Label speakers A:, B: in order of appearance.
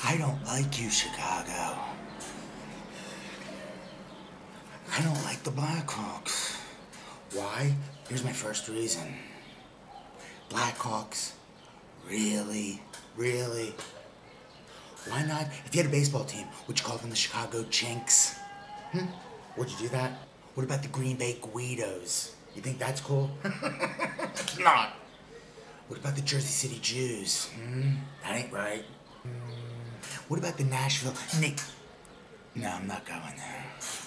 A: I don't like you, Chicago. I don't like the Blackhawks. Why? Here's my first reason. Blackhawks? Really? Really? Why not? If you had a baseball team, would you call them the Chicago Chinks? Would you do that? What about the Green Bay Guidos? You think that's cool? It's not. What about the Jersey City Jews? That ain't right. What about the Nashville Nick? No, I'm not going there.